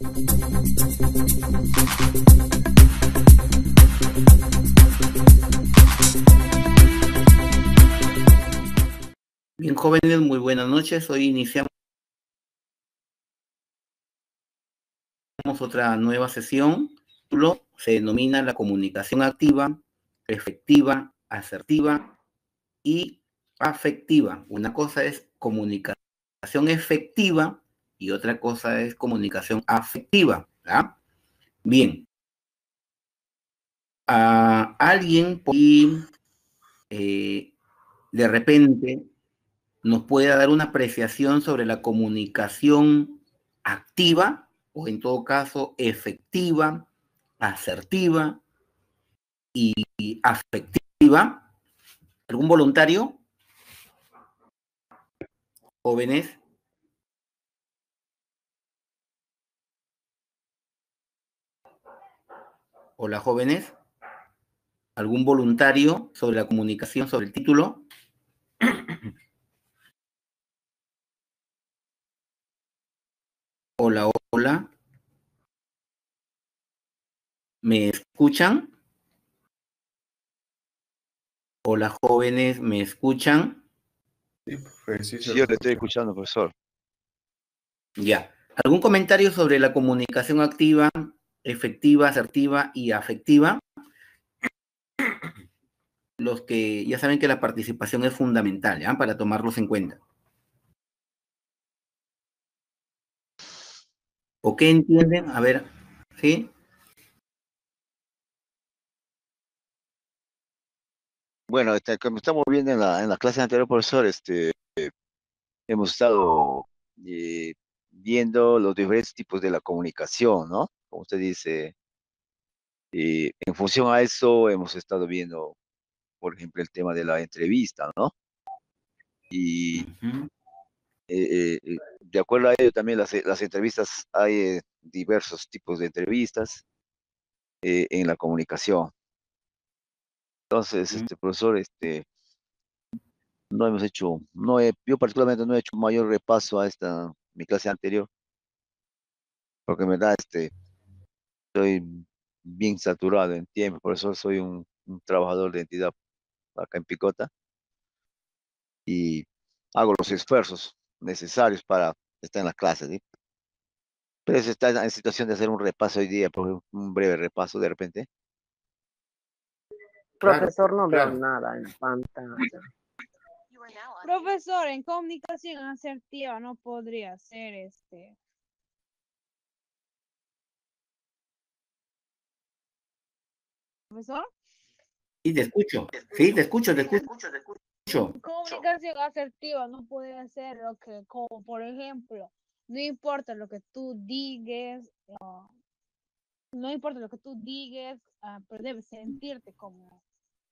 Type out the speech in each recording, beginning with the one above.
Bien, jóvenes, muy buenas noches. Hoy iniciamos otra nueva sesión. Se denomina la comunicación activa, efectiva, asertiva y afectiva. Una cosa es comunicación efectiva y otra cosa es comunicación afectiva. ¿Ah? Bien. A alguien por ahí, de repente nos puede dar una apreciación sobre la comunicación activa o en todo caso efectiva, asertiva y afectiva. ¿Algún voluntario? Jóvenes. Hola, jóvenes. ¿Algún voluntario sobre la comunicación, sobre el título? Hola, hola. ¿Me escuchan? Hola, jóvenes, ¿me escuchan? Sí, pues sí, Sí, yo le estoy escuchando, profesor. Ya. ¿Algún comentario sobre la comunicación activa, efectiva, asertiva y afectiva? Los que ya saben que la participación es fundamental, ¿ya? Para tomarlos en cuenta. ¿O qué entienden? A ver, ¿sí? Bueno, como estamos viendo en la clase anterior, profesor, hemos estado eh, viendo los diferentes tipos de la comunicación, ¿no? Como usted dice, en función a eso hemos estado viendo, por ejemplo, el tema de la entrevista, ¿no? Y Uh-huh. de acuerdo a ello también las entrevistas, hay diversos tipos de entrevistas en la comunicación. Entonces, profesor, no hemos hecho, yo particularmente no he hecho mayor repaso a mi clase anterior, porque en verdad estoy bien saturado en tiempo, por eso soy un trabajador de entidad acá en Picota y hago los esfuerzos necesarios para estar en las clases, ¿sí? Pero se está en situación de hacer un repaso hoy día, un breve repaso de repente. Profesor, no veo Claro. nada en pantalla. Profesor, en comunicación asertiva no podría ser Profesor. Sí, te escucho. Sí, te escucho, te escucho. Comunicación asertiva no puede ser lo que, como por ejemplo, no importa lo que tú digas, no importa lo que tú digas, pero debes sentirte como.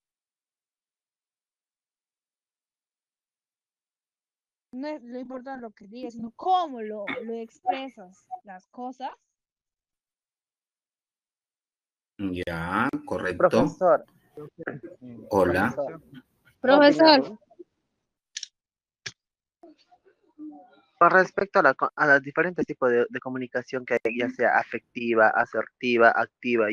No es lo importante lo que digas, sino cómo lo expresas las cosas. Ya, correcto. Profesor. Hola. Profesor. Con respecto a los diferentes tipos de comunicación que hay, ya sea afectiva, asertiva, activa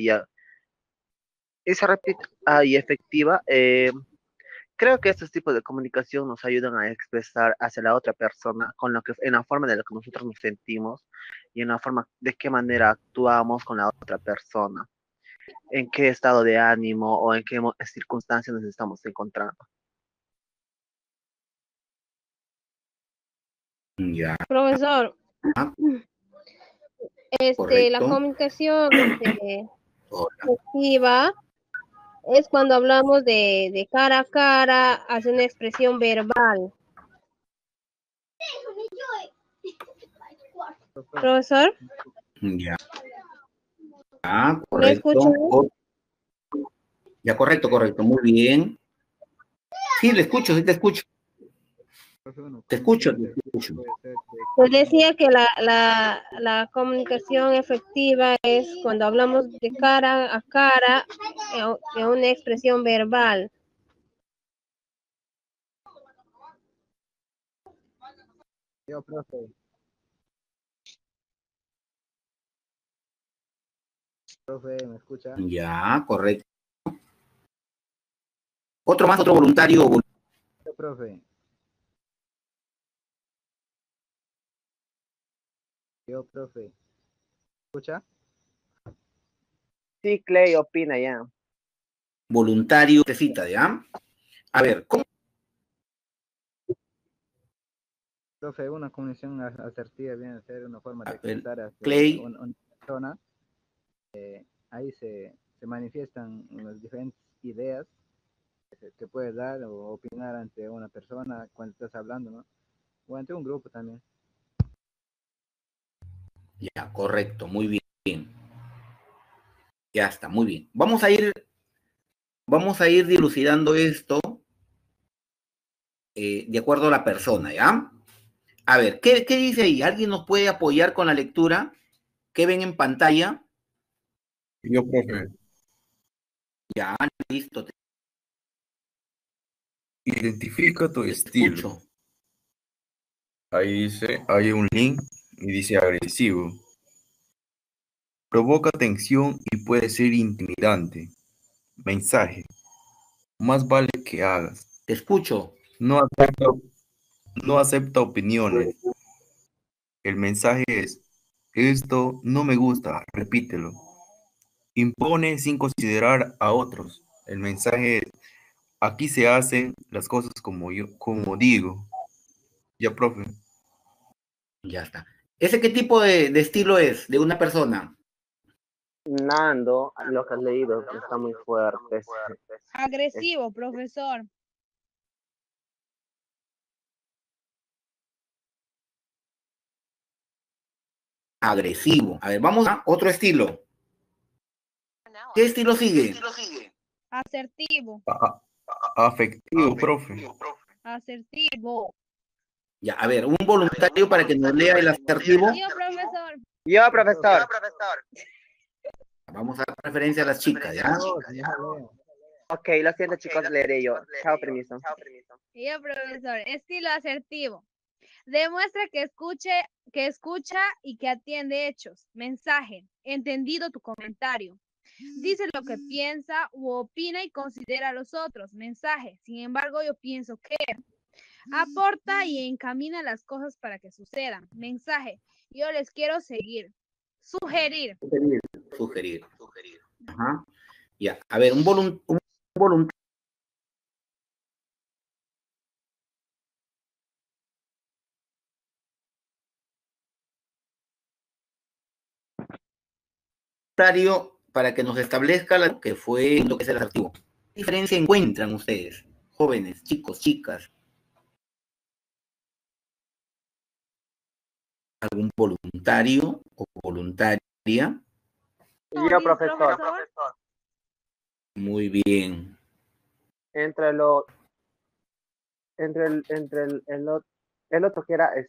y efectiva, creo que estos tipos de comunicación nos ayudan a expresar hacia la otra persona en la forma de la que nosotros nos sentimos y en la forma de qué manera actuamos con la otra persona, en qué estado de ánimo o en qué circunstancias nos estamos encontrando. Ya, Profesor, la correcto. comunicación Hola. efectiva es cuando hablamos de cara a cara, hace una expresión verbal. Profesor, Ya, ah, ¿me escucha? correcto. Ya, correcto, correcto. Muy bien. Sí, le escucho, sí te escucho. Te escucho, te escucho. Pues decía que la comunicación efectiva es cuando hablamos de cara a cara en una expresión verbal. Yo, profe. Profe, ¿me escucha? Ya, correcto. Otro más, otro voluntario. Profe. Yo, profe. ¿Escucha? Sí, Clay opina ya. Voluntario, te cita, ¿ya? A ver, ¿cómo? Profe, una comunicación asertiva viene a ser una forma de A ver, expresar hacia Clay, una persona. Ahí se manifiestan las diferentes ideas que puedes dar o opinar ante una persona cuando estás hablando, ¿no? O ante un grupo también. ya, correcto, muy bien. Ya está, muy bien. Vamos a ir dilucidando esto de acuerdo a la persona, ¿ya? A ver, ¿qué dice ahí? ¿Alguien nos puede apoyar con la lectura? ¿Qué ven en pantalla? Yo, profe, Ya, listo, te identifica tu estilo. escucho. Ahí dice, hay un link y dice agresivo. Provoca tensión y puede ser intimidante. Mensaje. Más vale que hagas. Te escucho. No acepta, no acepta opiniones. El mensaje es, esto no me gusta, repítelo. Impone sin considerar a otros. El mensaje es, aquí se hacen las cosas como digo. Ya, profe. Ya está. ¿Ese qué tipo de estilo es de una persona? Nando, lo que has leído está muy fuerte. Agresivo, profesor. Agresivo. A ver, vamos a otro estilo. ¿Qué estilo sigue? Asertivo. Afectivo, profe. Asertivo. Ya, a ver, un voluntario para que nos lea el asertivo. Yo, profesor. Yo, profesor. Vamos a dar preferencia a las chicas, ¿ya? No, leo. Ok, lo siento, chicos, leeré yo. Chao, permiso. Yo, profesor. Estilo asertivo. Demuestra que escucha y que atiende hechos. Mensaje. Entendido tu comentario. Dice lo que piensa u opina y considera a los otros. Mensaje. Sin embargo, yo pienso que aporta y encamina las cosas para que sucedan. Mensaje. Yo les quiero seguir. Sugerir. Sugerir. Ajá. Ya, a ver, un voluntario para que nos establezca lo que fue lo que es el asertivo. ¿Qué diferencia encuentran ustedes, jóvenes, chicos, chicas? ¿Algún voluntario o voluntaria? Yo, profesor. Muy bien. Entre lo, el otro que era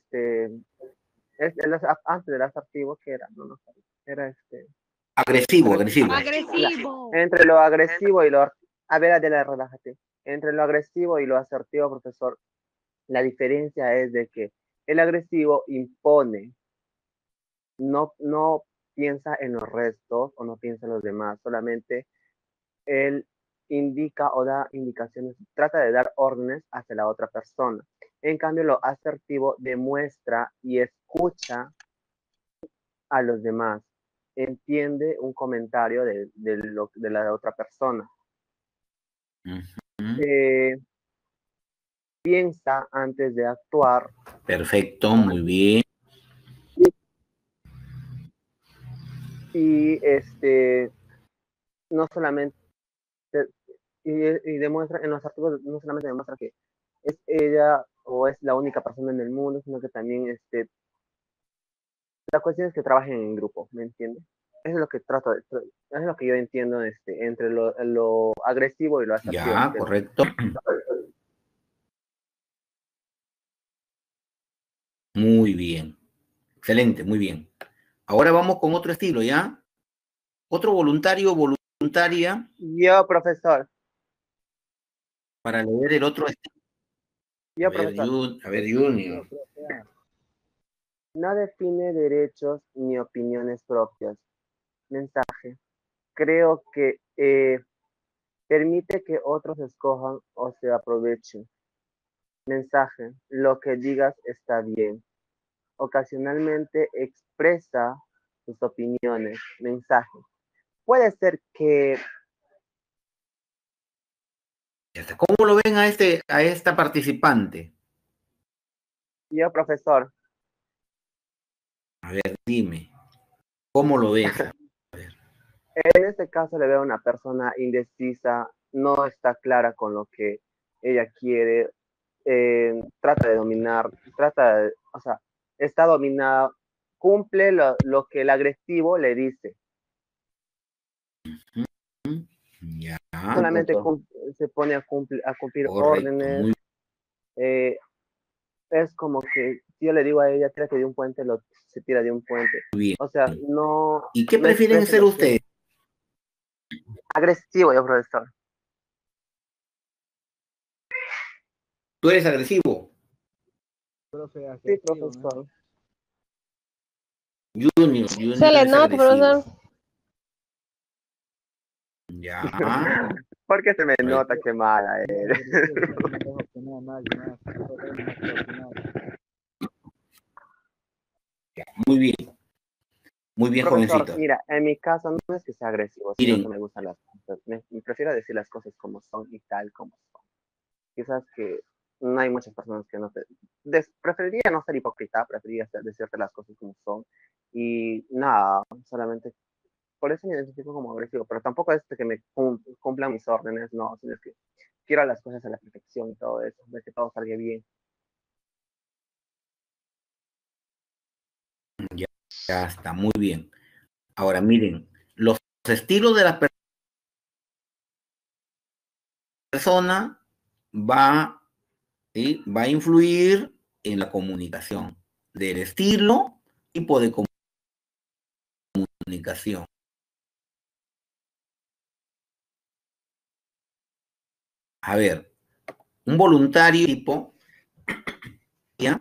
antes del asertivo que era, no, era Agresivo, agresivo. Agresivo. entre lo agresivo y lo, a ver, Adela, relájate. Entre lo agresivo y lo asertivo, profesor, la diferencia es de que el agresivo impone, no piensa en los restos o no piensa en los demás, solamente él indica o da indicaciones, trata de dar órdenes hacia la otra persona. En cambio, lo asertivo demuestra y escucha a los demás, entiende un comentario de la otra persona. Ujú. Piensa antes de actuar Perfecto, muy bien. y no solamente y demuestra en los artículos no solamente demuestra que es ella o es la única persona en el mundo, sino que también la cuestión es que trabajen en grupo, ¿me entiendes? Eso es lo que eso es lo que yo entiendo entre lo agresivo y lo asertivo. Ya, correcto. Muy bien. Excelente, muy bien. Ahora vamos con otro estilo, ¿ya? Otro voluntario, voluntaria, Yo, profesor. para leer el otro estilo. Yo, profesor. A ver, Junior. No define derechos ni opiniones propias. Mensaje. creo que permite que otros escojan o se aprovechen. Mensaje, lo que digas está bien. Ocasionalmente expresa sus opiniones. Mensaje, puede ser que ¿Cómo lo ven a esta participante? yo, profesor, A ver, dime, ¿cómo lo ves? en este caso le veo a una persona indecisa, no está clara con lo que ella quiere, trata de dominar, o sea, está dominada, cumple lo que el agresivo le dice. Ya, Solamente Punto. se pone a cumplir correcto, órdenes. muy eh, es como que si yo le digo a ella, tírate de un puente, se tira de un puente. bien. O sea, no, ¿Y qué no prefieren expresa ser lo que ustedes? agresivo, yo, profesor. ¿Tú eres agresivo? Profe, Sí, asertivo, ¿no? profesor. Junior Se le es nota, agresivo. profesor. Ya, ¿Por qué se me nota correcto. que mala Muy eres? agresivo, no me dejo opinar más y más. Solo doy más que opinar. Muy bien, Profesor, jovencito. mira, en mi caso no es que sea agresivo, sino que Miren, me gustan las cosas. Me prefiero decir las cosas como son y tal como son. Quizás que no hay muchas personas que no te... preferiría no ser hipócrita, preferiría decirte las cosas como son. Y nada, solamente por eso me identifico como agresivo, pero tampoco es de que me cumplan mis órdenes, no, sino es que quiero las cosas a la perfección y todo eso, de que todo salga bien. ya, ya está, muy bien. Ahora, miren, los estilos de la persona va, ¿sí? Va a influir en la comunicación del estilo, tipo de comunicación. A ver, un voluntario tipo, ¿ya?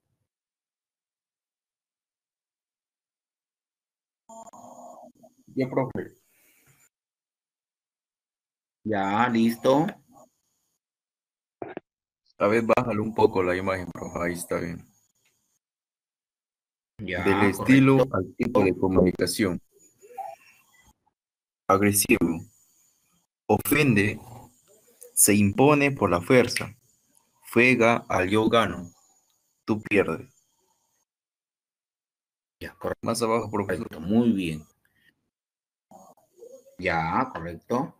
Ya, profe. Ya, listo. A ver, bájalo un poco la imagen, profe. Ahí está bien. Del Ya, correcto. estilo al tipo de comunicación. Agresivo. Ofende, se impone por la fuerza. Juega al yo gano. Tú pierdes. Ya, Más abajo, profesor. correcto, muy bien. Ya, correcto.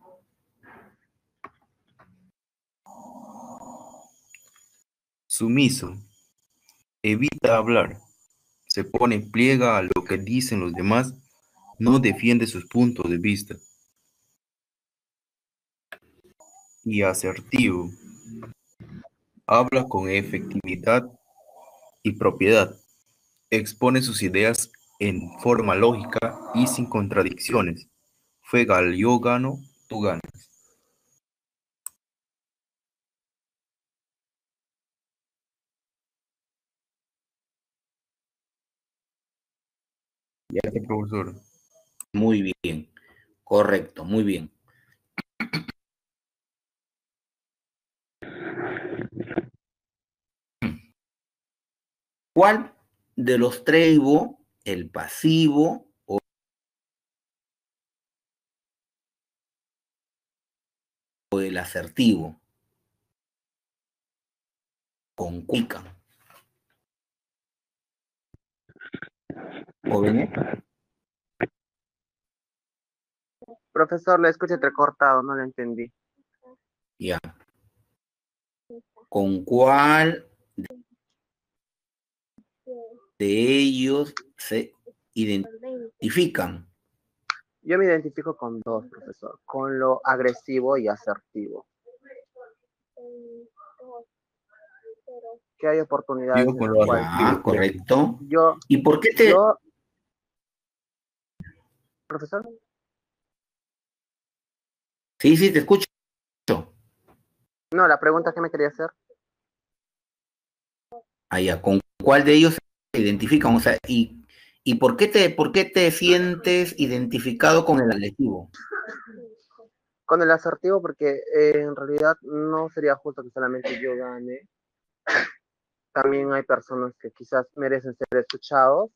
Sumiso. Evita hablar. Se pone pliega a lo que dicen los demás. No defiende sus puntos de vista. Y asertivo. Habla con efectividad y propiedad. Expone sus ideas en forma lógica y sin contradicciones. Juega al yo gano, tú ganas. Ya está, profesor. Muy bien. Correcto, muy bien. ¿Cuál de los tres, el pasivo o el asertivo, concuican? Jóvenes, Profesor, le escucho entrecortado, no lo entendí. ya. ¿Con cuál de ellos se identifican? Yo me identifico con dos, profesor, con lo agresivo y asertivo. Que hay oportunidades Digo en con las lo cuales Ya, asertivo, profe. correcto. yo, ¿Y por qué yo, profesor, Sí, sí, te escucho. no, la pregunta que me quería hacer, Allá, ¿con cuál de ellos se identifican? O sea, ¿Y por qué te sientes identificado con el adjetivo? Con el asertivo, porque en realidad no sería justo que solamente yo gane. También hay personas que quizás merecen ser escuchados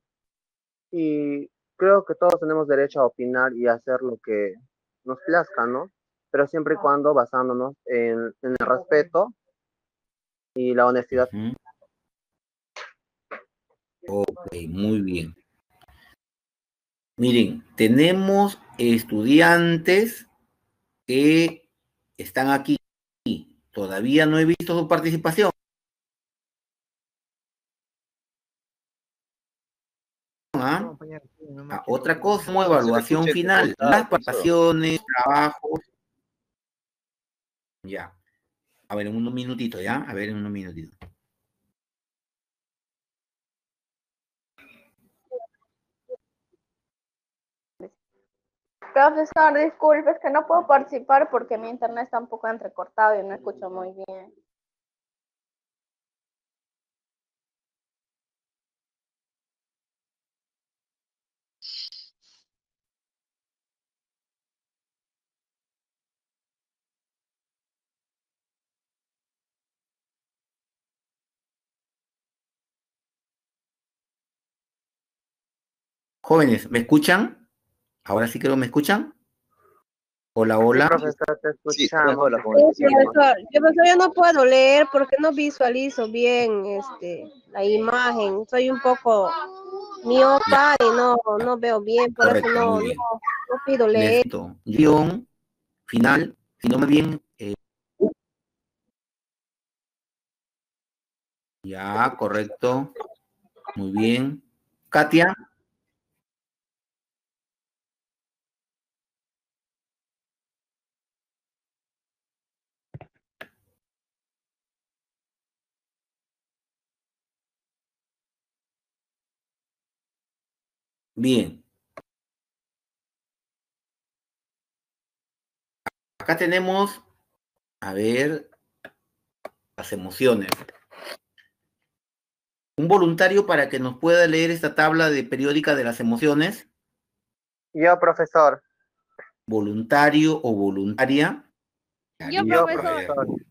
y creo que todos tenemos derecho a opinar y hacer lo que nos plazca, ¿no? Pero siempre y cuando basándonos en el respeto y la honestidad. Ok, muy bien. Miren, tenemos estudiantes que están aquí. Todavía no he visto su participación. ¿Ah? No, compañero, sí, no me quiero Otra opinar. cosa, como Se le evaluación escucha final, entrecortado, las profesor. participaciones, trabajos. Ya. A ver, en unos minutitos, ¿ya? A ver, en unos minutitos. Profesor, disculpe, es que no puedo participar porque mi internet está un poco entrecortado y no escucho muy bien. Jóvenes, ¿me escuchan? Ahora sí creo que me escuchan. Hola, Sí, hola. profesor, te Sí, está mejor escuchamos, la te comunicación. Profesor, yo no puedo leer porque no visualizo bien la imagen. Soy un poco miopa y no veo bien, por eso Correcto, muy bien. no pido leer. Listo. Guión final, si no me bien. Ya, correcto. Muy bien. Katia. Bien. Acá tenemos, a ver, las emociones. Un voluntario para que nos pueda leer esta tabla de periódica de las emociones. Yo, profesor. Voluntario o voluntaria. Ya, Yo, listo, Yo, a ver. profesor. profesor.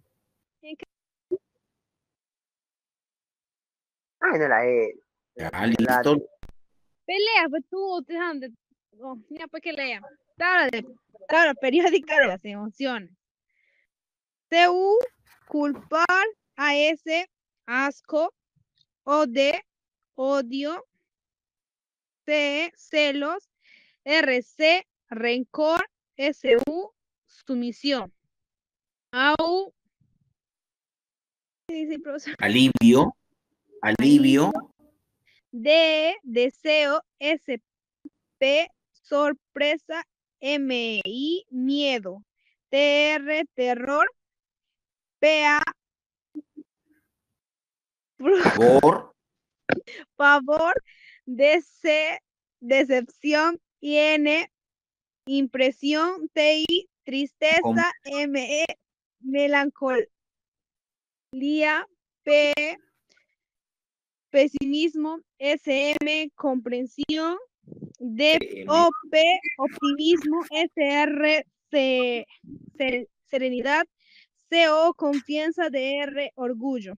Ay, no la E. Ya, La listo. Pelea, pues tú, ya pues que lea. Tabla periódica de las emociones. TU, culpar, AS, asco, OD, odio, C, celos, RC, rencor, SU, sumisión. AU, ¿qué dice el profesor? Alivio. Alivio. D, deseo, SP, sorpresa, MI, miedo. TR, terror. PA, Favor. favor. DC, decepción. IN, impresión. TI, tristeza. ME, melancolía. P, pesimismo. SM, comprensión. DOP, optimismo. SR, serenidad. CO, confianza. DR, orgullo.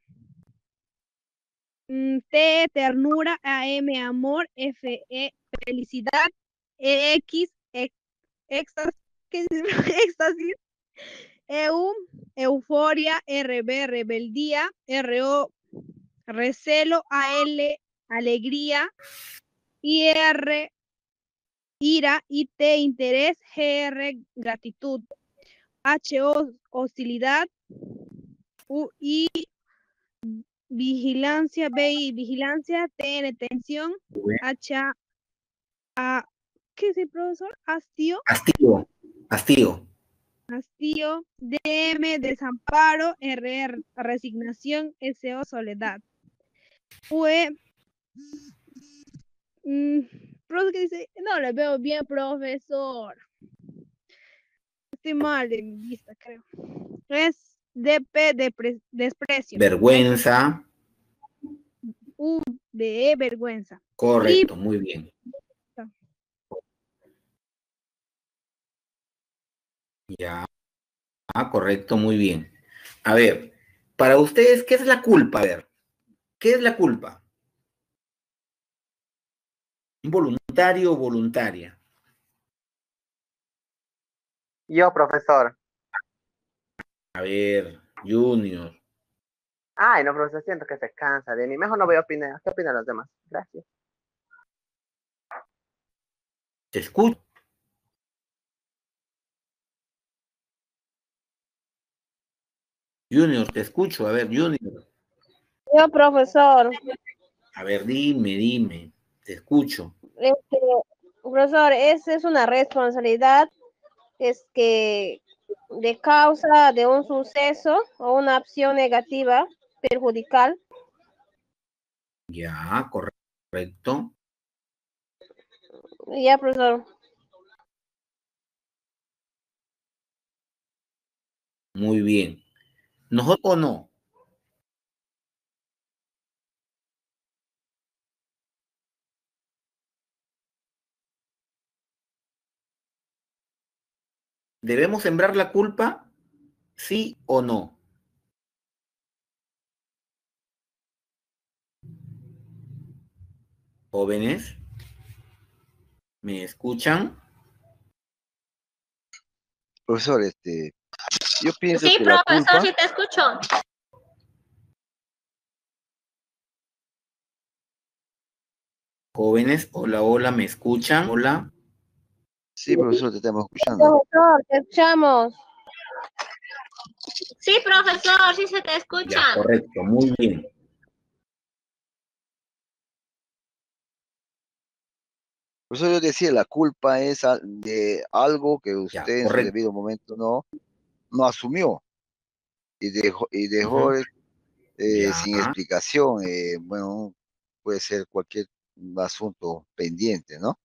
T, ternura. AM, amor. FE, felicidad. EX, éxtasis. Éxtasis. EU, euforia. RB, rebeldía. RO, recelo. AL, alegría. IR, ira. IT, interés. GR, gratitud. HO, hostilidad. UI, vigilancia. BI, vigilancia. TN, tensión. HA, ¿qué es el profesor? Hastío. Hastío. Hastío. DM, desamparo. RR, resignación. SO, soledad. UE, profesor, ¿qué dice? No le veo bien, profesor. Estoy mal de mi vista, creo. Es DP, desprecio. Vergüenza. U, de vergüenza. Correcto, muy bien. Ya, correcto, muy bien. A ver, para ustedes, ¿qué es la culpa? A ver, ¿qué es la culpa? ¿Involuntario o voluntaria? Yo, profesor. A ver, Junior. Ay, no, profesor, siento que se cansa de mí. Mejor no voy a opinar. ¿Qué opinan los demás? Gracias. Te escucho. Junior, te escucho. A ver, Junior. Yo, profesor. A ver, dime. Te escucho. Profesor, esa es una responsabilidad que de causa de un suceso o una acción negativa perjudicial. Ya, correcto. Ya, profesor. Muy bien. ¿Nosotros o no? ¿Debemos sembrar la culpa? ¿Sí o no? Jóvenes, ¿me escuchan? Profesor, yo pienso Sí, que la profesor, culpa, sí te escucho. Jóvenes, hola, ¿me escuchan? Hola. sí, profesor, te estamos escuchando. Profesor, te escuchamos. Sí, profesor, sí se te escucha. Ya, correcto, muy bien. Profesor, yo decía, la culpa es de algo que Ya, usted en su correcto. debido momento no asumió y dejó Ya, sin explicación. Bueno, puede ser cualquier asunto pendiente, ¿no?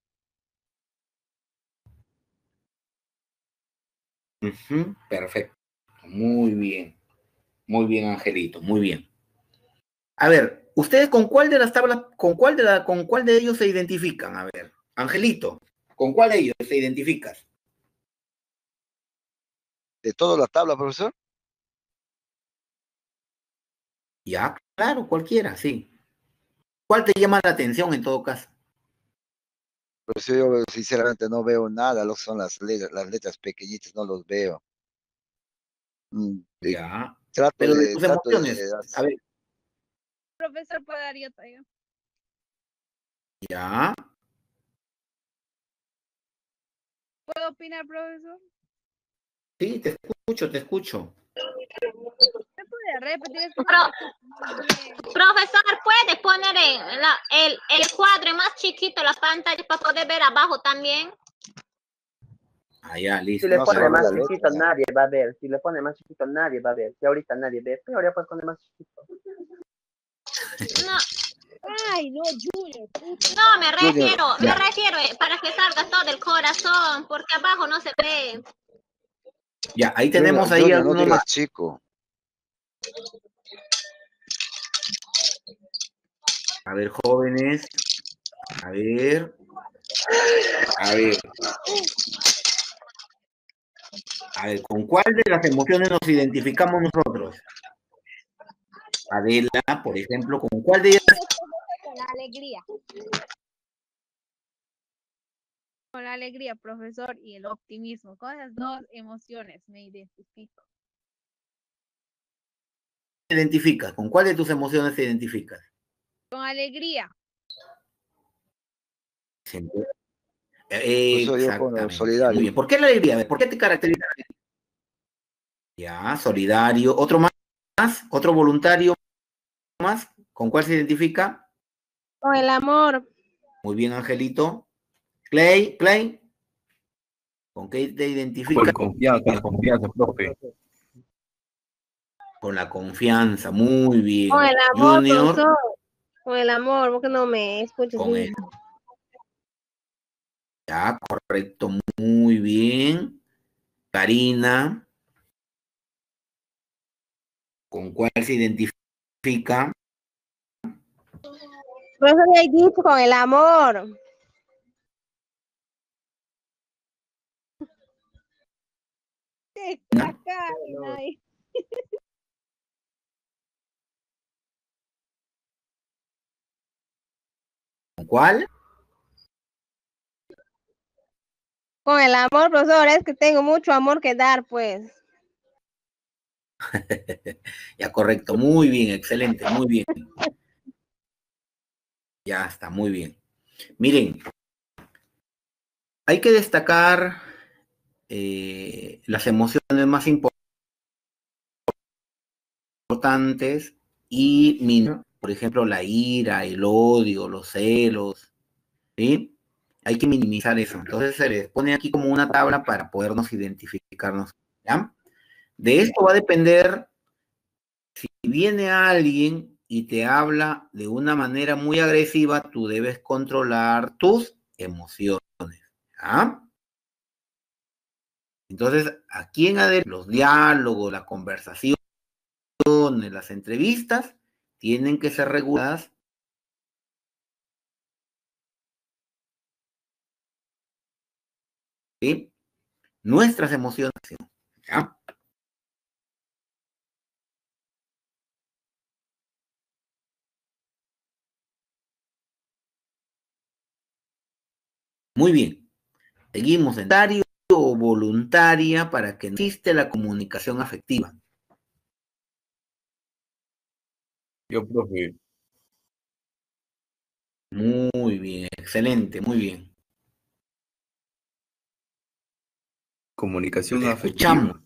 perfecto. Muy bien. Muy bien, Angelito, muy bien. A ver, ¿ustedes con cuál de las tablas, con cuál de ellos se identifican? A ver, Angelito, ¿con cuál de ellos se identificas? De toda la tabla, profesor. Ya, claro, cualquiera, sí. ¿Cuál te llama la atención en todo caso? Profesor, yo sinceramente no veo nada, lo que son las letras pequeñitas, no los veo. Y Ya. trato Pero de de, tus trato de, emociones, a ver, Profesor Padario, ya. ¿puedo opinar, profesor? Sí, te escucho, te escucho. ¿Me puede repetir? Es que no Pro- escucho muy bien. Profesor, ¿puede poner el cuadro más chiquito la pantalla para poder ver abajo también? Ah, ya, Si listo. le no se pone va a ver más la letra. chiquito, nadie va a ver. Si le pone más chiquito, nadie va a ver. Si ahorita nadie ve, pero ya puedes poner más chiquito. No, Ay, no, Junior. no, me Junior, refiero para que salga todo el corazón, porque abajo no se ve. Ya, ahí Junior, tenemos ahí Junior, no algunos más. digas chico. A ver, jóvenes. A ver. A ver. A ver, ¿con cuál de las emociones nos identificamos nosotros? Adela, por ejemplo, ¿con cuál de ellas? Con la alegría. Con la alegría, profesor, y el optimismo. Con esas dos emociones me identifico. ¿Te identificas? ¿Con cuál de tus emociones te identificas? Con alegría. Siempre. Profesor, yo con lo Exactamente. Muy solidario. bien. ¿Por qué la alegría? A ver, ¿por qué te caracteriza? Ya, solidario. ¿Otro más? ¿Otro voluntario más? ¿Con cuál se identifica? Con el amor. Muy bien, Angelito. Clay, ¿con qué te identificas? Confianza, profe. Con la confianza. Muy bien. Con el amor, Junior, profesor. Con el amor, ¿por qué no me escuchas con bien? el. Ya, correcto. Muy bien. Karina, ¿con cuál se identifica? Por eso le he dicho con el amor. Qué caca, ay. ¿Cuál? Con el amor, profesor, es que tengo mucho amor que dar, pues. Ya, correcto. Muy bien, excelente, muy bien. Ya está, muy bien. Miren, hay que destacar las emociones más importantes y, por ejemplo, la ira, el odio, los celos, ¿sí? Hay que minimizar eso. Entonces se les pone aquí como una tabla para podernos identificarnos, ¿ya? De esto va a depender si viene alguien y te habla de una manera muy agresiva, tú debes controlar tus emociones, ¿ya? Entonces, aquí en adelante, los diálogos, la conversación, las entrevistas, tienen que ser reguladas. ¿Sí? Nuestras emociones, ¿ya? Muy bien. Seguimos en voluntario o voluntaria para que no existe la comunicación afectiva. Yo, profe. Muy bien, excelente, muy bien. Comunicación Te escuchamos. afectiva.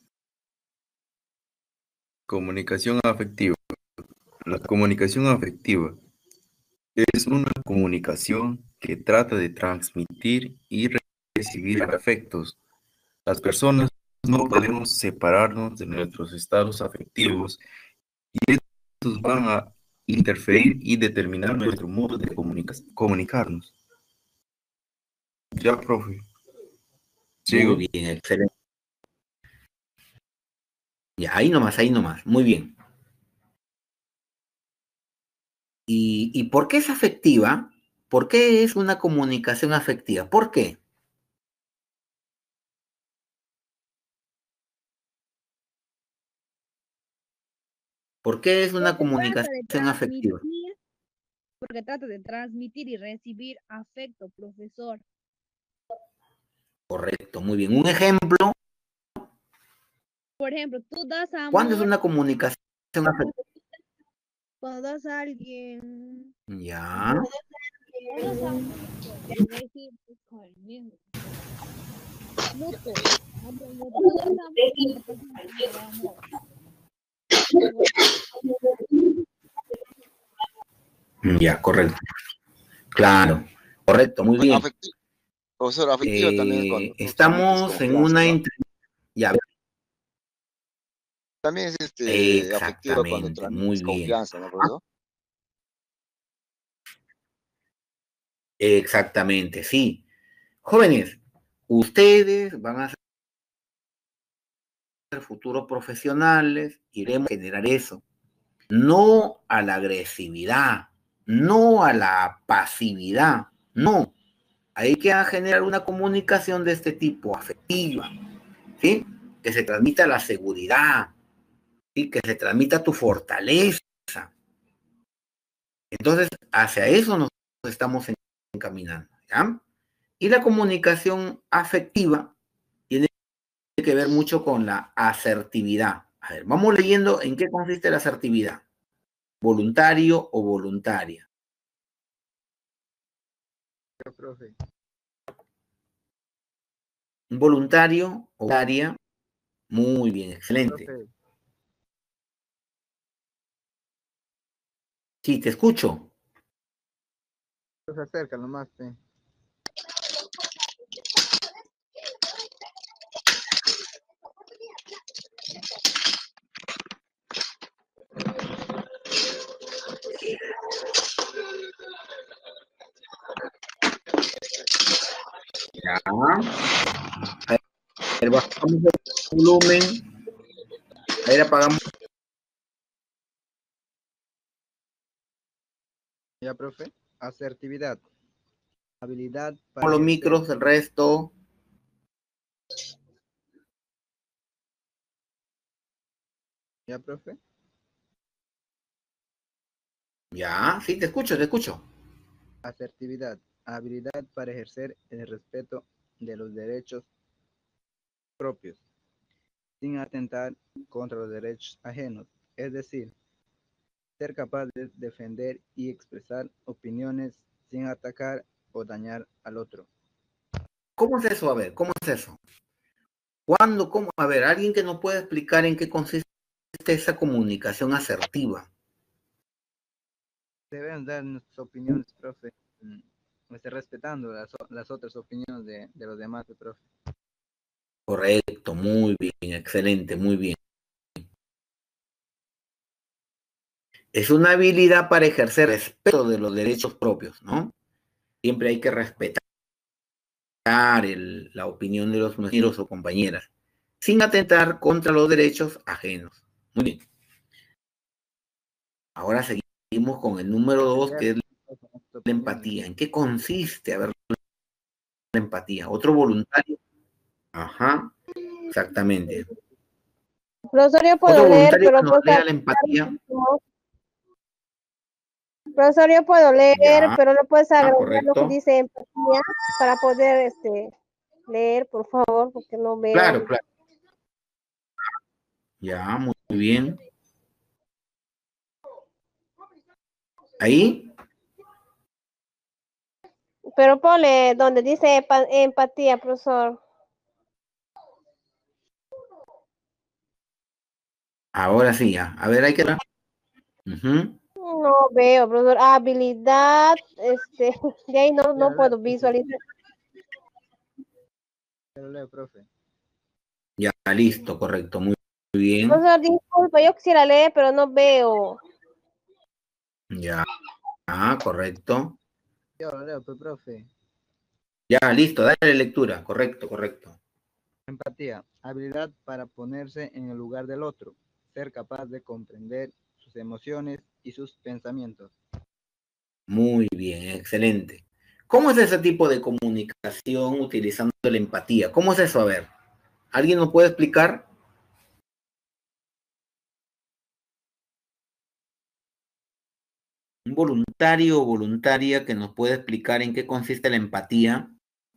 Comunicación afectiva. La comunicación afectiva es una comunicación que trata de transmitir y recibir afectos. Las personas no podemos separarnos de nuestros estados afectivos y estos van a interferir y determinar nuestro modo de comunicarnos. Ya, profe. ¿Sigo? Muy bien, excelente. Ya, ahí nomás, muy bien. ¿Y por qué es afectiva? ¿Por qué es una comunicación afectiva? ¿Por qué? ¿Por qué es una comunicación afectiva? Porque trata de transmitir y recibir afecto, profesor. Correcto, muy bien. Un ejemplo. Por ejemplo, tú das amor. ¿Cuándo es una comunicación afectiva? Cuando das a alguien. Ya. Cuando das amor, recibes con el mismo. Mutuo. Tú das amor y la persona te da amor. Ya, correcto. Claro, correcto, muy bien. Profesor, afectivo también es cuando tú Estamos transmites en confianza, una ¿no? entrevista. Ya. También es afectiva cuando Exactamente, muy transmites bien. confianza, ¿no, profesor? Exactamente, sí. Jóvenes, ustedes van a ser futuros profesionales, iremos a generar eso. No a la agresividad, no a la pasividad, no. Hay que generar una comunicación de este tipo, afectiva, ¿sí? Que se transmita la seguridad, ¿sí? Que se transmita tu fortaleza. Entonces, hacia eso nos estamos encaminando, ¿ya? Y la comunicación afectiva tiene que ver mucho con la asertividad. A ver, vamos leyendo en qué consiste la asertividad. Voluntario o voluntaria. Yo, profe. Voluntario o voluntaria. Muy bien, excelente. Profe, Sí, te escucho. se acerca nomás, pe. Ya. A ver, bajamos el volumen. A ver, apagamos Ya, profe. Asertividad. Habilidad para Con los ejercer. micros, el resto. Ya, profe. Ya, sí, te escucho, te escucho. Asertividad. Habilidad para ejercer el respeto de los derechos propios, sin atentar contra los derechos ajenos. Es decir, ser capaz de defender y expresar opiniones sin atacar o dañar al otro. ¿Cómo es eso? A ver, ¿cómo es eso? ¿Cuándo? ¿Cómo? A ver, alguien que nos pueda explicar en qué consiste esa comunicación asertiva. Deben dar nuestras opiniones, profe, respetando las otras opiniones de los demás, profe. Correcto, muy bien, excelente, muy bien. Es una habilidad para ejercer respeto de los derechos propios, ¿no? Siempre hay que respetar la opinión de los compañeros o compañeras, sin atentar contra los derechos ajenos. Muy bien. Ahora seguimos con el número 2, que es la empatía. ¿En qué consiste, a ver, la empatía? ¿Otro voluntario? Ajá, exactamente. Profesor, yo Otro puedo leer, voluntario pero que nos pues, lea la empatía. profesor, yo puedo leer, Ya, pero no puedes agregar lo que correcto. dice empatía para poder leer, por favor, porque no veo. Claro, claro. Ya, muy bien. ¿Ahí? Pero ponle donde dice empatía, profesor. Ahora sí, ya. A ver, hay que... Ujú. No veo, profesor. Habilidad, de ahí no puedo visualizar. Yo lo leo, profe. Ya, listo, correcto, muy bien. Profesor, disculpa, yo quisiera leer, pero no veo. Ya, correcto. Yo lo leo, profe. Ya, listo, dale lectura, correcto, correcto. Empatía, habilidad para ponerse en el lugar del otro, ser capaz de comprender sus emociones y sus pensamientos. Muy bien, excelente. ¿Cómo es ese tipo de comunicación utilizando la empatía? ¿Cómo es eso? A ver, ¿alguien nos puede explicar? Un voluntario o voluntaria que nos puede explicar en qué consiste la empatía.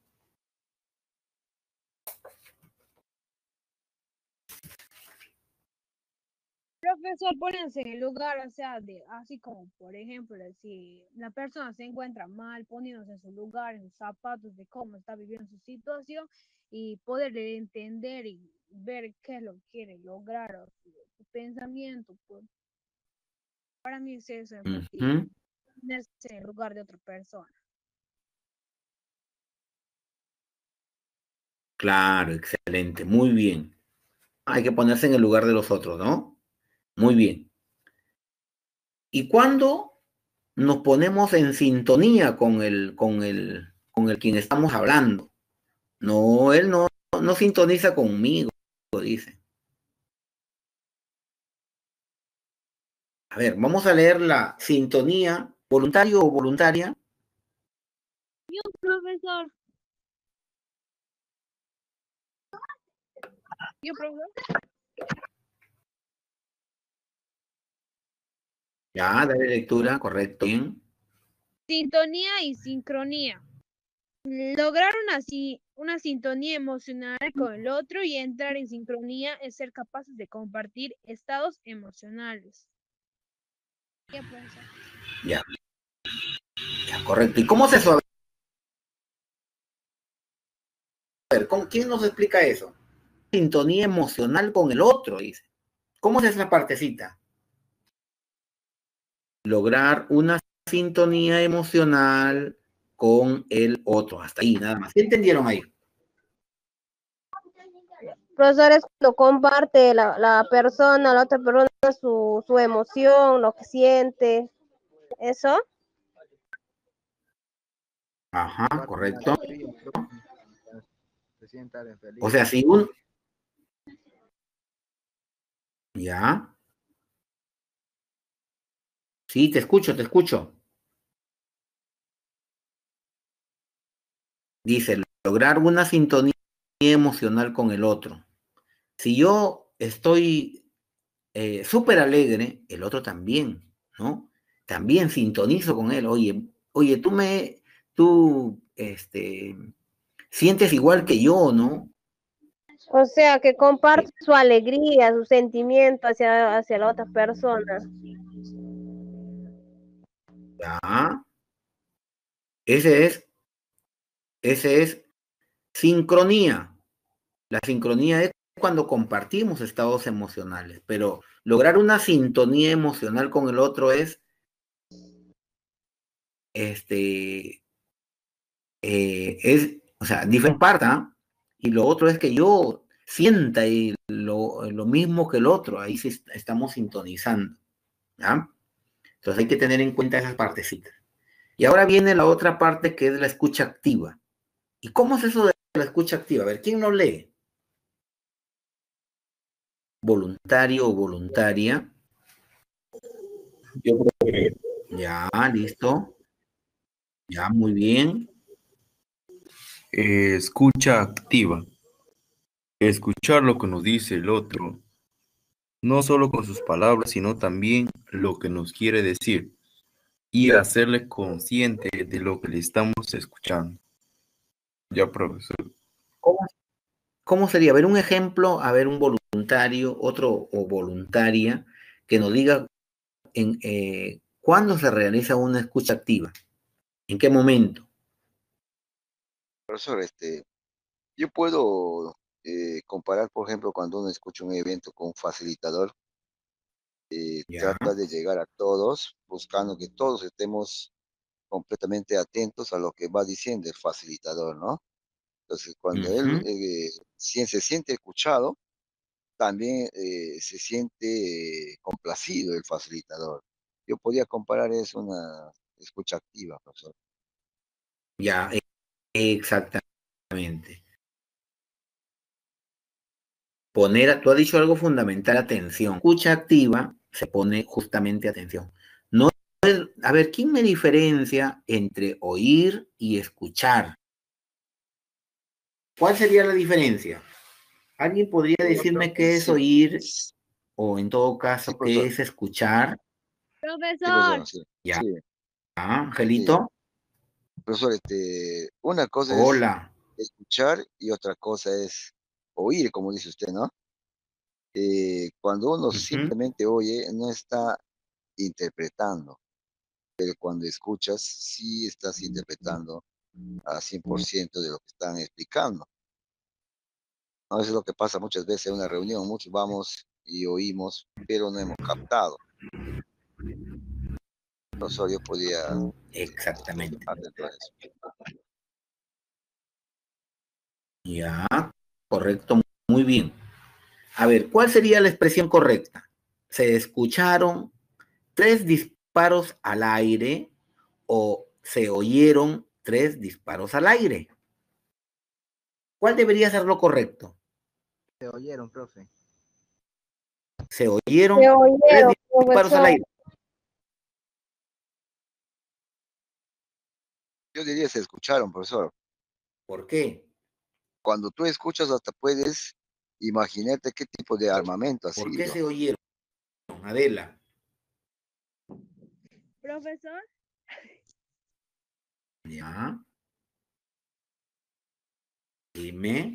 Profesor, pónganse en el lugar, o sea, así como, por ejemplo, si la persona se encuentra mal, poniéndose en su lugar, en sus zapatos, de cómo está viviendo su situación y poderle entender y ver qué es lo que quiere lograr, o su pensamiento, pues, para mí es eso, empatía, Ujú. ponerse en el lugar de otra persona. Claro, excelente, muy bien. Hay que ponerse en el lugar de los otros, ¿no? Muy bien. ¿Y cuándo nos ponemos en sintonía con el quien estamos hablando? No, él no sintoniza conmigo, dice. A ver, vamos a leer la sintonía, voluntario o voluntaria. Yo, profesor. Yo, profesor. Ya, dale lectura, correcto, bien. Sintonía y sincronía. Lograr una sintonía emocional con el otro y entrar en sincronía es ser capaces de compartir estados emocionales. Ya, profesor. Ya, ya, correcto. ¿Y cómo se suave? A ver, ¿quién nos explica eso? Sintonía emocional con el otro, dice. ¿Cómo es esa partecita? Lograr una sintonía emocional con el otro. Hasta ahí, nada más. ¿Qué entendieron ahí? Profesor, es cuando comparte la persona, la otra persona, su emoción, lo que siente. ¿Eso? Ajá, correcto. Se sienta feliz. O sea, si un... Ya. Sí, te escucho, te escucho. Dice, lograr una sintonía emocional con el otro. Si yo estoy súper alegre, el otro también, ¿no? También sintonizo con él. Oye, tú, sientes igual que yo, ¿no? O sea, que comparte su alegría, su sentimiento hacia la otra persona. Ya. Ese es sincronía. La sincronía es cuando compartimos estados emocionales, pero lograr una sintonía emocional con el otro es, o sea, diferente parte, ¿ah? Y lo otro es que yo sienta lo mismo que el otro, ahí sí estamos sintonizando, ¿ya? Entonces hay que tener en cuenta esas partecitas. Y ahora viene la otra parte que es la escucha activa. ¿Y cómo es eso de la escucha activa? A ver, ¿quién lo lee? Voluntario o voluntaria. Yo creo que Ya, listo. Ya, muy bien. escucha activa. Escuchar lo que nos dice el otro, no solo con sus palabras, sino también lo que nos quiere decir y hacerle consciente de lo que le estamos escuchando. Ya, profesor. ¿Cómo, cómo sería? A ver, un ejemplo, a ver, un voluntario, otro o voluntaria, que nos diga cuándo se realiza una escucha activa, en qué momento. Profesor, yo puedo comparar, por ejemplo, cuando uno escucha un evento con un facilitador, Ya. trata de llegar a todos, buscando que todos estemos completamente atentos a lo que va diciendo el facilitador, ¿no? Entonces, cuando él Ujú. se siente escuchado, también se siente complacido el facilitador. Yo podría comparar eso a una escucha activa, profesor. Ya, exactamente. Tú has dicho algo fundamental, atención. Escucha activa se pone justamente atención. No a ver, ¿quién me diferencia entre oír y escuchar? ¿Cuál sería la diferencia? ¿Alguien podría decirme qué es Sí, oír o en todo sí, caso qué profesor. es escuchar? Sí, Profesor, profesor, sí. Ya, Sí, sí. Angelito. Profesor, una cosa es Hola. escuchar y otra cosa es oír, como dice usted, ¿no? Cuando uno Ujú. simplemente oye, no está interpretando, pero cuando escuchas, sí estás interpretando a 100% de lo que están explicando. ¿No? Eso es lo que pasa muchas veces en una reunión. Muchos vamos y oímos, pero no hemos captado. Profesor, yo podía Exactamente. atender a eso. Ya, correcto, muy bien. A ver, ¿cuál sería la expresión correcta? ¿Se escucharon 3 disparos al aire o se oyeron 3 disparos al aire? ¿Cuál debería ser lo correcto? Se oyeron, profe. Se Se oyeron tres oyeron, disparos al profesor. aire. Yo diría se escucharon, profesor. ¿Por qué? Cuando tú escuchas, hasta puedes imaginarte qué tipo de armamento ha ¿Por qué sido. se oyeron, Adela? profesor, Ya, dime.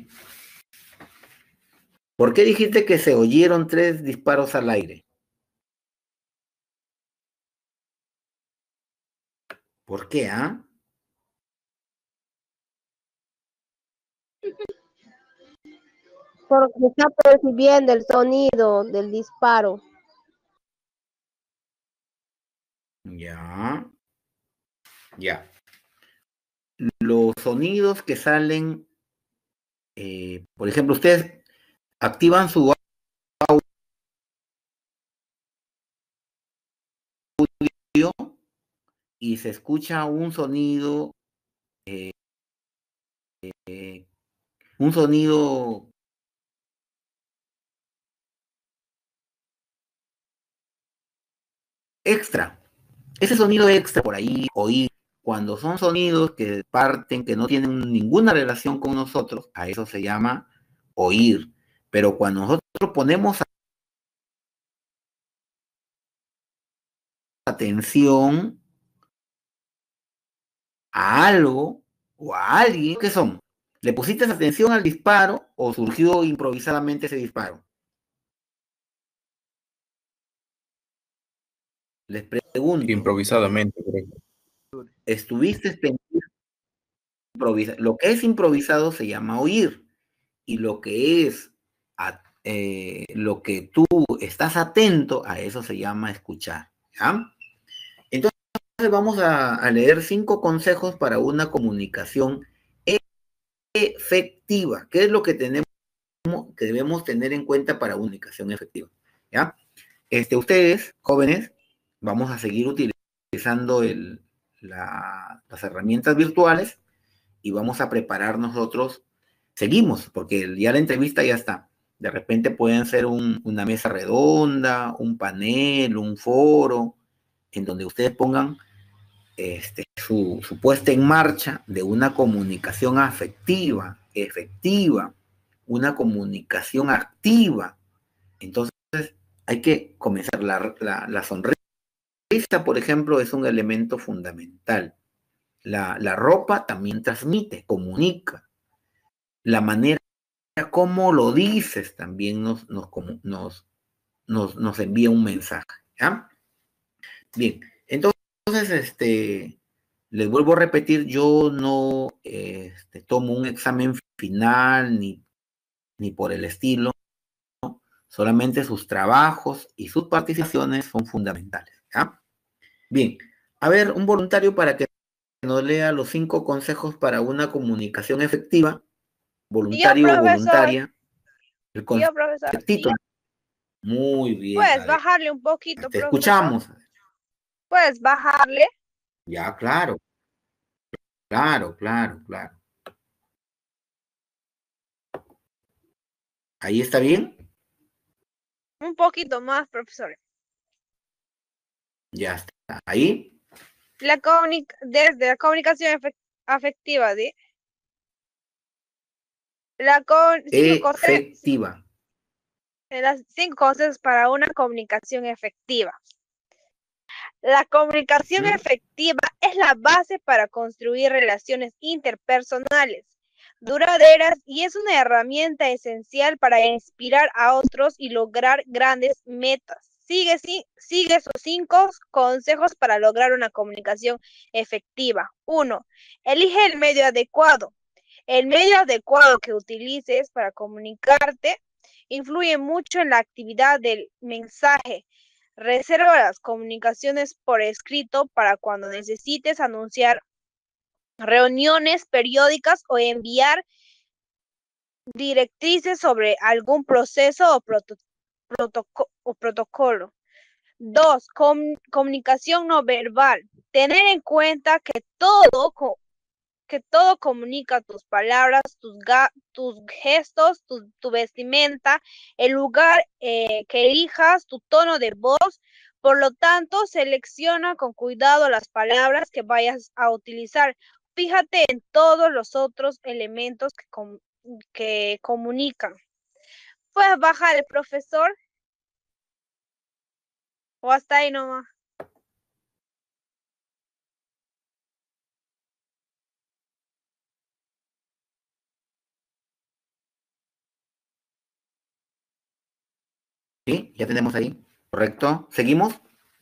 ¿Por qué dijiste que se oyeron 3 disparos al aire? ¿Por qué, ah? Porque está percibiendo el sonido del disparo. Ya, ya. Los sonidos que salen, por ejemplo, ustedes activan su audio y se escucha un sonido extra. Ese sonido extra por ahí, oír, cuando son sonidos que parten, que no tienen ninguna relación con nosotros, a eso se llama oír. Pero cuando nosotros ponemos atención a algo o a alguien, ¿qué son? ¿Le pusiste atención al disparo o surgió improvisadamente ese disparo? Les pregunto. Improvisadamente, creo. ¿Estuviste pendiente? Lo que es improvisado se llama oír, y lo que es lo que tú estás atento a eso se llama escuchar, ¿ya? Entonces vamos a leer 5 consejos para una comunicación efectiva. ¿Qué es lo que debemos tener en cuenta para una comunicación efectiva? ¿Ya? Ustedes, jóvenes, vamos a seguir utilizando las herramientas virtuales y vamos a preparar nosotros. Seguimos, porque ya la entrevista ya está. De repente pueden ser una mesa redonda, un panel, un foro, en donde ustedes pongan su puesta en marcha de una comunicación afectiva, efectiva, una comunicación activa. Entonces hay que comenzar. La sonrisa, por ejemplo, es un elemento fundamental. La ropa también transmite, comunica. La manera como lo dices también nos envía un mensaje, ¿ya? Bien, entonces, les vuelvo a repetir, yo no tomo un examen final ni por el estilo, ¿no? Solamente sus trabajos y sus participaciones son fundamentales, ¿ya? Bien, a ver, un voluntario para que nos lea los 5 consejos para una comunicación efectiva. Voluntario o voluntaria. Yo, profesor. Muy bien. Puedes bajarle un poquito, te profesor. Escuchamos. Puedes bajarle. Ya, claro. Claro. ¿Ahí está bien? Un poquito más, profesor. Ya está. ¿Ahí? Desde la comunicación afectiva, ¿sí? Efectiva. Las 5 cosas para una comunicación efectiva. La comunicación efectiva es la base para construir relaciones interpersonales duraderas y es una herramienta esencial para inspirar a otros y lograr grandes metas. Sigue esos 5 consejos para lograr una comunicación efectiva. 1. Elige el medio adecuado. El medio adecuado que utilices para comunicarte influye mucho en la actividad del mensaje. Reserva las comunicaciones por escrito para cuando necesites anunciar reuniones periódicas o enviar directrices sobre algún proceso o protocolo. 2. Comunicación no verbal. Tener en cuenta que todo comunica: tus palabras, tus gestos, tu vestimenta, el lugar que elijas, tu tono de voz. Por lo tanto, selecciona con cuidado las palabras que vayas a utilizar. Fíjate en todos los otros elementos que comunican. ¿Puedes bajar el profesor? ¿O hasta ahí nomás? ¿Sí? Ya tenemos ahí. ¿Correcto? ¿Seguimos?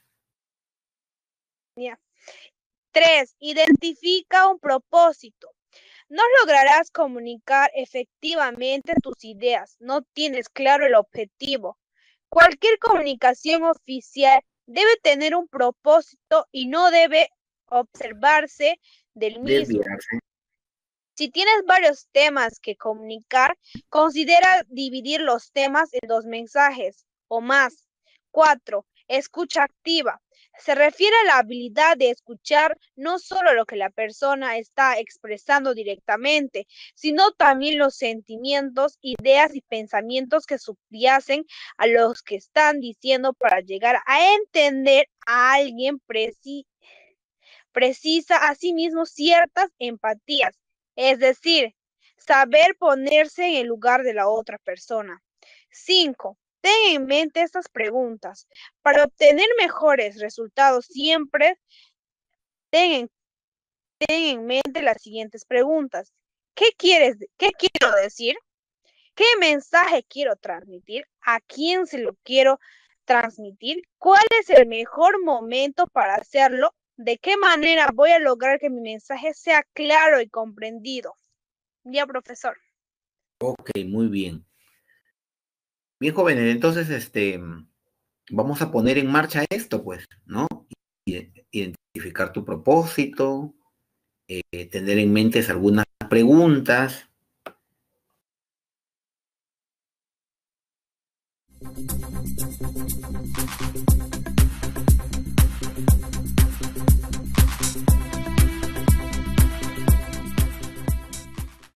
Ya. 3. Identifica un propósito. No lograrás comunicar efectivamente tus ideas. No tienes claro el objetivo. Cualquier comunicación oficial debe tener un propósito y no debe observarse del mismo. Si tienes varios temas que comunicar, considera dividir los temas en 2 mensajes o más. 4. Escucha activa. Se refiere a la habilidad de escuchar no solo lo que la persona está expresando directamente, sino también los sentimientos, ideas y pensamientos que subyacen a los que están diciendo para llegar a entender a alguien precisa asimismo ciertas empatías, es decir, saber ponerse en el lugar de la otra persona. 5. Ten en mente estas preguntas. Para obtener mejores resultados siempre ten en mente las siguientes preguntas. ¿Qué quiero decir? ¿Qué mensaje quiero transmitir? ¿A quién se lo quiero transmitir? ¿Cuál es el mejor momento para hacerlo? ¿De qué manera voy a lograr que mi mensaje sea claro y comprendido? Ya, profesor. Ok, muy bien. Bien, jóvenes, entonces, vamos a poner en marcha esto, pues, ¿no? Identificar tu propósito, tener en mente algunas preguntas.